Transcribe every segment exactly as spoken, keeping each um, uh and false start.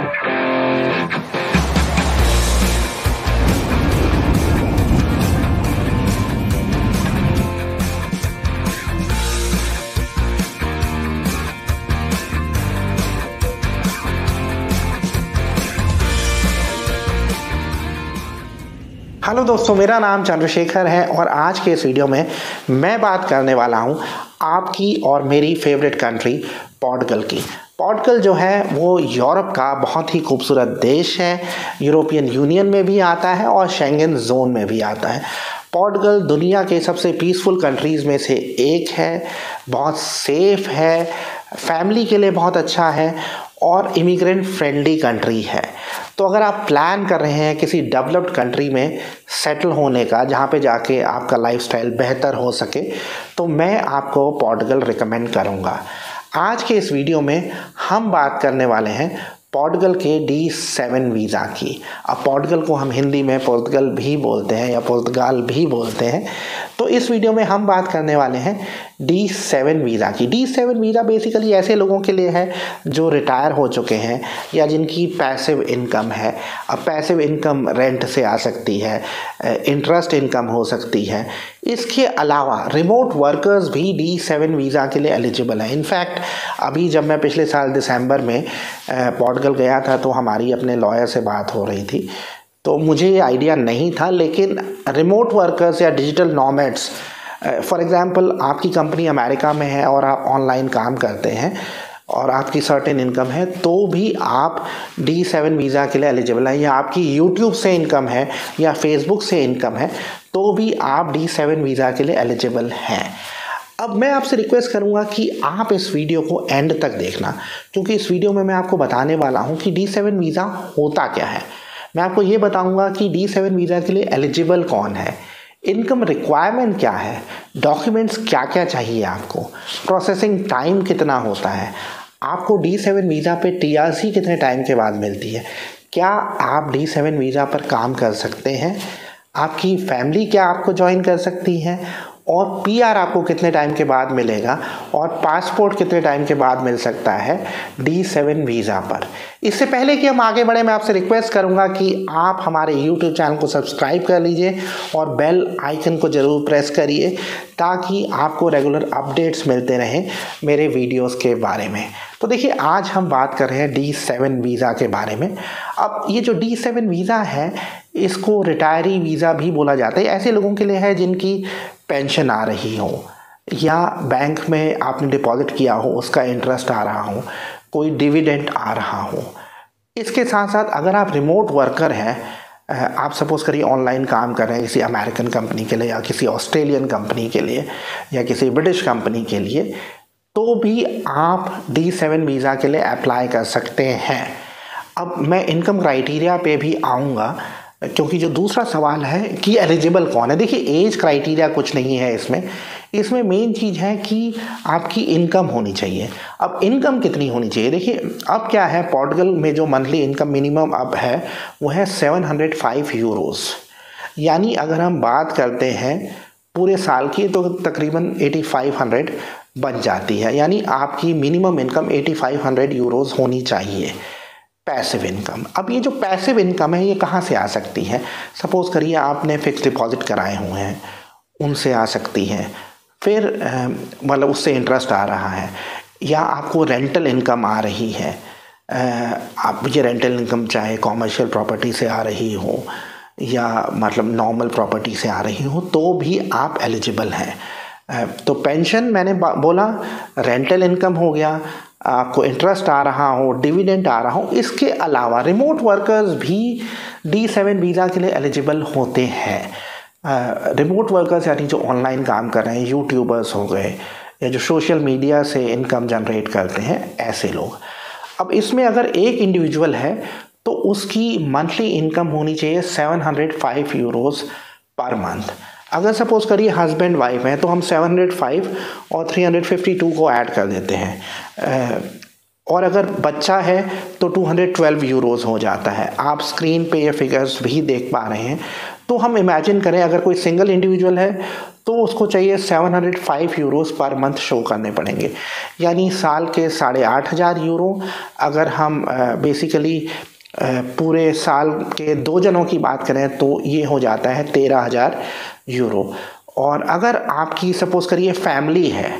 Hello दोस्तों, मेरा नाम चंद्रशेखर है और आज के इस वीडियो में मैं बात करने वाला हूं आपकी और मेरी फेवरेट कंट्री पोर्टुगल की। पोर्टुगल जो है वो यूरोप का बहुत ही खूबसूरत देश है, यूरोपियन यूनियन में भी आता है और शेंगन जोन में भी आता है। पोर्टुगल दुनिया के सबसे पीसफुल कंट्रीज़ में से एक है, बहुत सेफ है, फैमिली के लिए बहुत अच्छा है और इमिग्रेंट फ्रेंडली कंट्री है। तो अगर आप प्लान कर रहे हैं किसी डेवलप्ड कंट्री में सेटल होने का, जहाँ पे जाके आपका लाइफस्टाइल बेहतर हो सके, तो मैं आपको पोर्टुगल रिकमेंड करूँगा। आज के इस वीडियो में हम बात करने वाले हैं पोर्टुगल के डी सेवन वीज़ा की। अब पोर्टुगल को हम हिंदी में पोर्तुगल भी बोलते हैं या पुर्तगाल भी बोलते हैं। तो इस वीडियो में हम बात करने वाले हैं डी सेवन वीज़ा की। डी सेवन वीज़ा बेसिकली ऐसे लोगों के लिए है जो रिटायर हो चुके हैं या जिनकी पैसिव इनकम है। अब पैसिव इनकम रेंट से आ सकती है, इंटरेस्ट इनकम हो सकती है। इसके अलावा रिमोट वर्कर्स भी डी सेवन वीज़ा के लिए एलिजिबल हैं। इनफैक्ट अभी जब मैं पिछले साल दिसंबर में पोर्टुगल गया था तो हमारी अपने लॉयर से बात हो रही थी, तो मुझे ये आइडिया नहीं था। लेकिन रिमोट वर्कर्स या डिजिटल नॉमैड्स, फॉर एग्जांपल आपकी कंपनी अमेरिका में है और आप ऑनलाइन काम करते हैं और आपकी सर्टेन इनकम है, तो भी आप डी सेवन वीज़ा के लिए एलिजिबल हैं। या आपकी यूट्यूब से इनकम है या फेसबुक से इनकम है, तो भी आप डी सेवन वीज़ा के लिए एलिजिबल हैं। अब मैं आपसे रिक्वेस्ट करूंगा कि आप इस वीडियो को एंड तक देखना, क्योंकि इस वीडियो में मैं आपको बताने वाला हूं कि डी सेवन वीज़ा होता क्या है। मैं आपको ये बताऊंगा कि डी सेवन वीज़ा के लिए एलिजिबल कौन है, इनकम रिक्वायरमेंट क्या है, डॉक्यूमेंट्स क्या क्या चाहिए आपको, प्रोसेसिंग टाइम कितना होता है, आपको डी सेवन वीज़ा पे टी आर सी कितने टाइम के बाद मिलती है, क्या आप डी सेवन वीज़ा पर काम कर सकते हैं, आपकी फैमिली क्या आपको ज्वाइन कर सकती है, और पी आर आपको कितने टाइम के बाद मिलेगा, और पासपोर्ट कितने टाइम के बाद मिल सकता है डी सेवन वीज़ा पर। इससे पहले कि हम आगे बढ़े, मैं आपसे रिक्वेस्ट करूंगा कि आप हमारे यूट्यूब चैनल को सब्सक्राइब कर लीजिए और बेल आइकन को ज़रूर प्रेस करिए, ताकि आपको रेगुलर अपडेट्स मिलते रहें मेरे वीडियोस के बारे में। तो देखिए, आज हम बात कर रहे हैं डी सेवन वीज़ा के बारे में। अब ये जो डी सेवन वीज़ा है, इसको रिटायरी वीज़ा भी बोला जाता है। ऐसे लोगों के लिए है जिनकी पेंशन आ रही हो या बैंक में आपने डिपॉजिट किया हो, उसका इंटरेस्ट आ रहा हो, कोई डिविडेंड आ रहा हो। इसके साथ साथ अगर आप रिमोट वर्कर हैं, आप सपोज़ करिए ऑनलाइन काम कर रहे हैं किसी अमेरिकन कंपनी के लिए या किसी ऑस्ट्रेलियन कंपनी के लिए या किसी ब्रिटिश कंपनी के लिए, तो भी आप डी सेवन वीज़ा के लिए अप्लाई कर सकते हैं। अब मैं इनकम क्राइटेरिया पे भी आऊँगा, क्योंकि जो दूसरा सवाल है कि एलिजिबल कौन है। देखिए, एज क्राइटेरिया कुछ नहीं है इसमें इसमें मेन चीज़ है कि आपकी इनकम होनी चाहिए। अब इनकम कितनी होनी चाहिए? देखिए, अब क्या है, पोर्टुगल में जो मंथली इनकम मिनिमम अब है वो है सेवन हंड्रेड फाइव यूरोस। यानी अगर हम बात करते हैं पूरे साल की, तो तकरीबन एटी फाइव हंड्रेड बन जाती है। यानी आपकी minimum income eighty five hundred euros होनी चाहिए, पैसिव इनकम। अब ये जो पैसिव इनकम है, ये कहाँ से आ सकती है? सपोज़ करिए आपने फिक्स डिपॉजिट कराए हुए हैं, उनसे आ सकती है। फिर मतलब उससे इंटरेस्ट आ रहा है, या आपको रेंटल इनकम आ रही है। आप ये रेंटल इनकम चाहे कॉमर्शियल प्रॉपर्टी से आ रही हो या मतलब नॉर्मल प्रॉपर्टी से आ रही हो, तो भी आप एलिजिबल हैं। तो पेंशन मैंने बोला, रेंटल इनकम हो गया, आपको इंटरेस्ट आ रहा हो, डिविडेंड आ रहा हो। इसके अलावा रिमोट वर्कर्स भी डी सेवन वीज़ा के लिए एलिजिबल होते हैं। रिमोट वर्कर्स यानी जो ऑनलाइन काम कर रहे हैं, यूट्यूबर्स हो गए या जो सोशल मीडिया से इनकम जनरेट करते हैं, ऐसे लोग। अब इसमें अगर एक इंडिविजुअल है तो उसकी मंथली इनकम होनी चाहिए seven hundred five euros per month. अगर सपोज़ करिए हस्बैंड वाइफ हैं, तो हम सेवन हंड्रेड फाइव और थ्री हंड्रेड फिफ्टी टू को ऐड कर देते हैं। और अगर बच्चा है तो टू हंड्रेड ट्वेल्व यूरोस हो जाता है। आप स्क्रीन पे ये फिगर्स भी देख पा रहे हैं। तो हम इमेजिन करें अगर कोई सिंगल इंडिविजुअल है तो उसको चाहिए seven hundred five euros per month show करने पड़ेंगे, यानी साल के साढ़े आठ हज़ार यूरो। अगर हम बेसिकली पूरे साल के दो जनों की बात करें तो ये हो जाता है तेरह हज़ार यूरो। और अगर आपकी सपोज़ करिए फैमिली है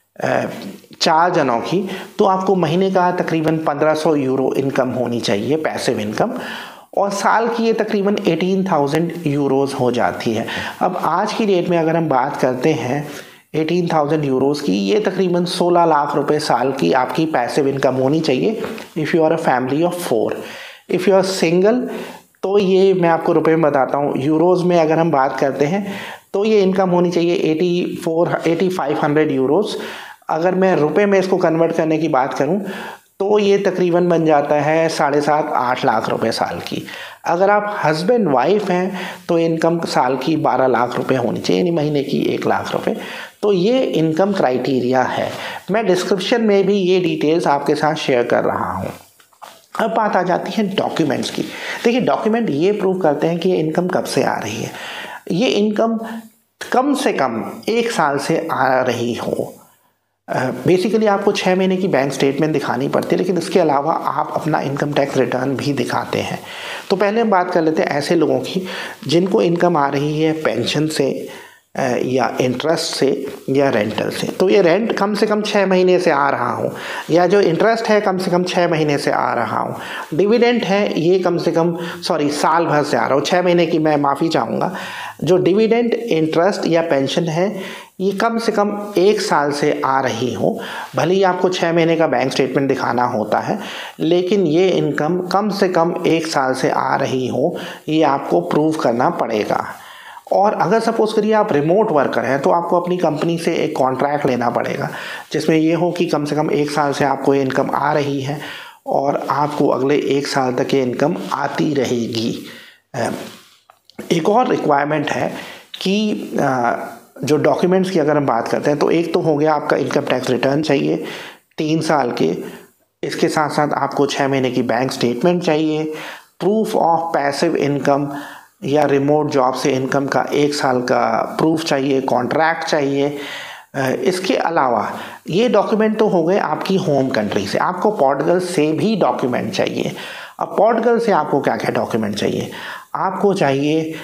चार जनों की, तो आपको महीने का तकरीबन पंद्रह सौ यूरो इनकम होनी चाहिए, पैसिव इनकम, और साल की ये तकरीबन अठारह हज़ार यूरोस हो जाती है। अब आज की डेट में अगर हम बात करते हैं अठारह हज़ार यूरोस की, ये तकरीबन सोलह लाख रुपए साल की आपकी पैसिव इनकम होनी चाहिए if you are a family of four. If you are single तो ये मैं आपको रुपए में बताता हूँ, यूरोज़ में अगर हम बात करते हैं तो ये इनकम होनी चाहिए eighty four eighty five hundred euros. अगर मैं रुपए में इसको कन्वर्ट करने की बात करूं तो ये तकरीबन बन जाता है साढ़े सात आठ लाख रुपए साल की। अगर आप हस्बैंड वाइफ हैं तो इनकम साल की बारह लाख रुपए होनी चाहिए, यानी महीने की एक लाख रुपए। तो ये इनकम क्राइटेरिया है। मैं डिस्क्रिप्शन में भी ये डिटेल्स आपके साथ शेयर कर रहा हूँ। अब बात आ जाती है डॉक्यूमेंट्स की। देखिए, डॉक्यूमेंट ये प्रूव करते हैं कि ये इनकम कब से आ रही है। ये इनकम कम से कम एक साल से आ रही हो। बेसिकली uh, आपको छः महीने की बैंक स्टेटमेंट दिखानी पड़ती है, लेकिन इसके अलावा आप अपना इनकम टैक्स रिटर्न भी दिखाते हैं। तो पहले हम बात कर लेते हैं ऐसे लोगों की जिनको इनकम आ रही है पेंशन से या इंटरेस्ट से या रेंटल से। तो ये रेंट कम से कम छः महीने से आ रहा हो, या जो इंटरेस्ट है कम से कम छः महीने से आ रहा हो, डिविडेंड है ये कम से कम सॉरी साल भर से आ रहा हो। छः महीने की मैं माफ़ी चाहूँगा। जो डिविडेंड, इंटरेस्ट या पेंशन है ये कम से कम एक साल से आ रही हो, भले ही आपको छः महीने का बैंक स्टेटमेंट दिखाना होता है, लेकिन ये इनकम कम से कम एक साल से आ रही हो, ये आपको प्रूव करना पड़ेगा। और अगर सपोज़ करिए आप रिमोट वर्कर हैं तो आपको अपनी कंपनी से एक कॉन्ट्रैक्ट लेना पड़ेगा जिसमें ये हो कि कम से कम एक साल से आपको ये इनकम आ रही है और आपको अगले एक साल तक ये इनकम आती रहेगी। एक और रिक्वायरमेंट है कि जो डॉक्यूमेंट्स की अगर हम बात करते हैं तो एक तो हो गया आपका इनकम टैक्स रिटर्न चाहिए तीन साल के, इसके साथ साथ आपको छः महीने की बैंक स्टेटमेंट चाहिए, प्रूफ ऑफ पैसिव इनकम या रिमोट जॉब से इनकम का एक साल का प्रूफ चाहिए, कॉन्ट्रैक्ट चाहिए। इसके अलावा ये डॉक्यूमेंट तो हो गए आपकी होम कंट्री से, आपको पोर्टुगल से भी डॉक्यूमेंट चाहिए। अब पोर्टुगल से आपको क्या क्या डॉक्यूमेंट चाहिए? आपको चाहिए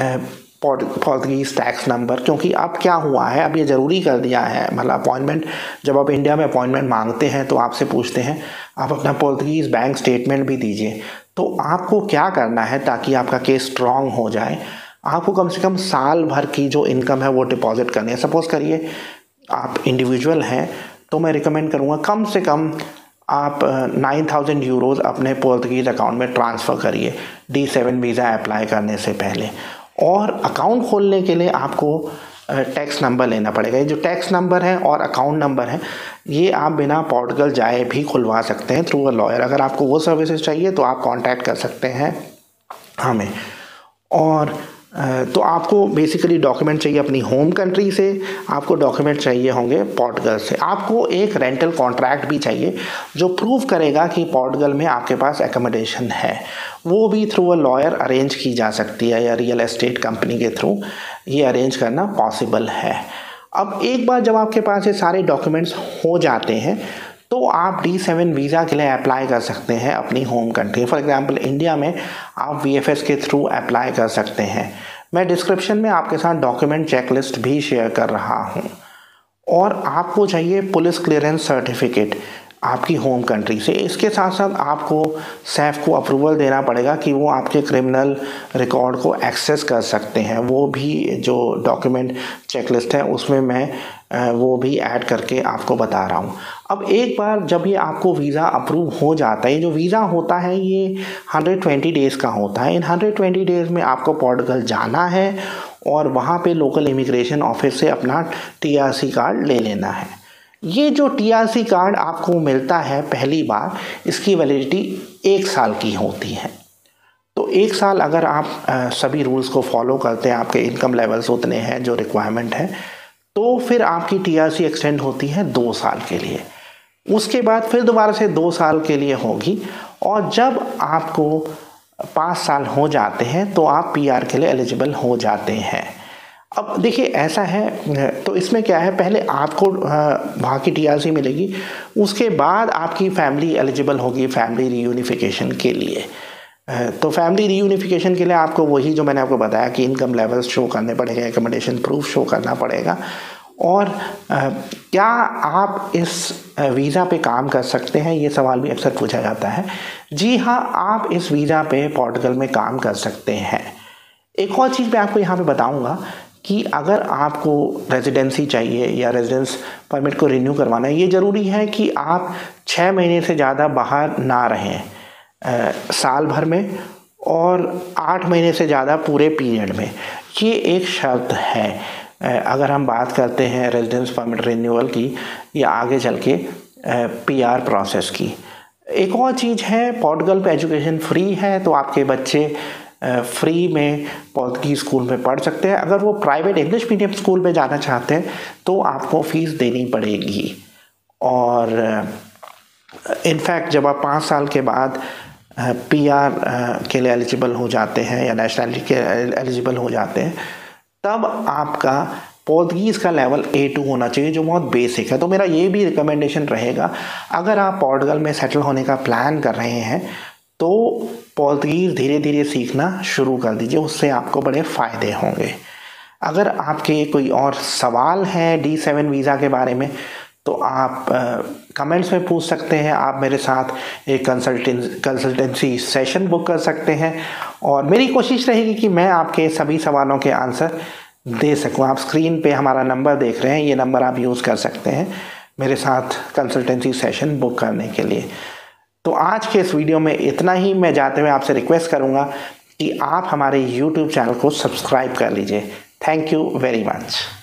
पोर्टुगीज़ टैक्स नंबर, क्योंकि अब क्या हुआ है, अब ये ज़रूरी कर दिया है, मतलब अपॉइंटमेंट जब आप इंडिया में अपॉइंटमेंट मांगते हैं तो आपसे पूछते हैं आप अपना पोर्टुगीज़ बैंक स्टेटमेंट भी दीजिए। तो आपको क्या करना है ताकि आपका केस स्ट्रॉन्ग हो जाए, आपको कम से कम साल भर की जो इनकम है वो डिपॉजिट करनी है। सपोज़ करिए आप इंडिविजुअल हैं तो मैं रिकमेंड करूँगा कम से कम आप नाइन थाउजेंड यूरोज़ अपने पोर्टुगीज़ अकाउंट में ट्रांसफ़र करिए डी सेवन वीज़ा अप्लाई करने से पहले। और अकाउंट खोलने के लिए आपको टैक्स नंबर लेना पड़ेगा। ये जो टैक्स नंबर है और अकाउंट नंबर है ये आप बिना पोर्टुगल जाए भी खुलवा सकते हैं थ्रू अ लॉयर। अगर आपको वो सर्विसेज चाहिए तो आप कांटेक्ट कर सकते हैं हमें। और तो आपको बेसिकली डॉक्यूमेंट चाहिए अपनी होम कंट्री से, आपको डॉक्यूमेंट चाहिए होंगे पोर्टुगल से, आपको एक रेंटल कॉन्ट्रैक्ट भी चाहिए जो प्रूव करेगा कि पोर्टुगल में आपके पास एकोमोडेशन है। वो भी थ्रू अ लॉयर अरेंज की जा सकती है या रियल एस्टेट कंपनी के थ्रू ये अरेंज करना पॉसिबल है। अब एक बार जब आपके पास ये सारे डॉक्यूमेंट्स हो जाते हैं तो आप डी सेवन वीज़ा के लिए अप्लाई कर सकते हैं अपनी home country. For example India में आप वी एफ एस के थ्रू अप्लाई कर सकते हैं। मैं डिस्क्रिप्शन में आपके साथ डॉक्यूमेंट चेकलिस्ट भी शेयर कर रहा हूँ। और आपको चाहिए पुलिस क्लियरेंस सर्टिफिकेट आपकी होम कंट्री से। इसके साथ साथ आपको सैफ को अप्रूवल देना पड़ेगा कि वो आपके क्रिमिनल रिकॉर्ड को एक्सेस कर सकते हैं। वो भी जो डॉक्यूमेंट चेकलिस्ट है उसमें मैं वो भी ऐड करके आपको बता रहा हूँ। अब एक बार जब ये आपको वीज़ा अप्रूव हो जाता है, जो वीज़ा होता है ये वन हंड्रेड ट्वेंटी डेज़ का होता है। इन वन हंड्रेड ट्वेंटी डेज़ में आपको पोर्टुगल जाना है और वहाँ पे लोकल इमिग्रेशन ऑफिस से अपना टी आर सी कार्ड ले लेना है। ये जो टी आर सी कार्ड आपको मिलता है पहली बार, इसकी वैलिडिटी एक साल की होती है। तो एक साल अगर आप आ, सभी रूल्स को फॉलो करते हैं, आपके इनकम लेवल्स उतने हैं जो रिक्वायरमेंट है, तो फिर आपकी टी आर सी एक्सटेंड होती है दो साल के लिए। उसके बाद फिर दोबारा से दो साल के लिए होगी। और जब आपको पाँच साल हो जाते हैं तो आप पीआर के लिए एलिजिबल हो जाते हैं। अब देखिए ऐसा है, तो इसमें क्या है, पहले आपको वहाँ की टीआरसी मिलेगी, उसके बाद आपकी फैमिली एलिजिबल होगी फैमिली रीयूनिफिकेशन के लिए। तो फैमिली रीयूनिफिकेशन के लिए आपको वही जो मैंने आपको बताया कि इनकम लेवल्स शो करने पड़ेगा, एकोमोडेशन प्रूफ शो करना पड़ेगा। और आ, क्या आप इस वीज़ा पे काम कर सकते हैं, ये सवाल भी अक्सर पूछा जाता है। जी हाँ, आप इस वीज़ा पे पोर्टुगल में काम कर सकते हैं। एक और चीज़ मैं आपको यहाँ पे बताऊँगा कि अगर आपको रेजिडेंसी चाहिए या रेजिडेंस परमिट को रिन्यू करवाना है, ये ज़रूरी है कि आप छः महीने से ज़्यादा बाहर ना रहें आ, साल भर में, और आठ महीने से ज़्यादा पूरे पीरियड में। ये एक शर्त है अगर हम बात करते हैं रेजिडेंस परमिट रिन्यूअल की या आगे चल के पीआर प्रोसेस की। एक और चीज़ है, पोर्टुगल पे एजुकेशन फ्री है, तो आपके बच्चे फ्री में पोर्तुगीज़ स्कूल में पढ़ सकते हैं। अगर वो प्राइवेट इंग्लिश मीडियम स्कूल में जाना चाहते हैं तो आपको फ़ीस देनी पड़ेगी। और इनफैक्ट जब आप पाँच साल के बाद पीआर के लिए एलिजिबल हो जाते हैं या नेशनलिटी के एलिजिबल हो जाते हैं, तब आपका पोर्तुगीज़ का लेवल ए टू होना चाहिए, जो बहुत बेसिक है। तो मेरा ये भी रिकमेंडेशन रहेगा, अगर आप पोर्टुगल में सेटल होने का प्लान कर रहे हैं तो पोर्तुगीज़ धीरे धीरे सीखना शुरू कर दीजिए, उससे आपको बड़े फ़ायदे होंगे। अगर आपके कोई और सवाल हैं डी सेवन वीज़ा के बारे में तो आप कमेंट्स में पूछ सकते हैं। आप मेरे साथ एक कंसल्टेंस कंसल्टेंसी सेशन बुक कर सकते हैं, और मेरी कोशिश रहेगी कि मैं आपके सभी सवालों के आंसर दे सकूं। आप स्क्रीन पे हमारा नंबर देख रहे हैं, ये नंबर आप यूज़ कर सकते हैं मेरे साथ कंसल्टेंसी सेशन बुक करने के लिए। तो आज के इस वीडियो में इतना ही। मैं जाते हुए आपसे रिक्वेस्ट करूँगा कि आप हमारे यूट्यूब चैनल को सब्सक्राइब कर लीजिए। Thank you very much.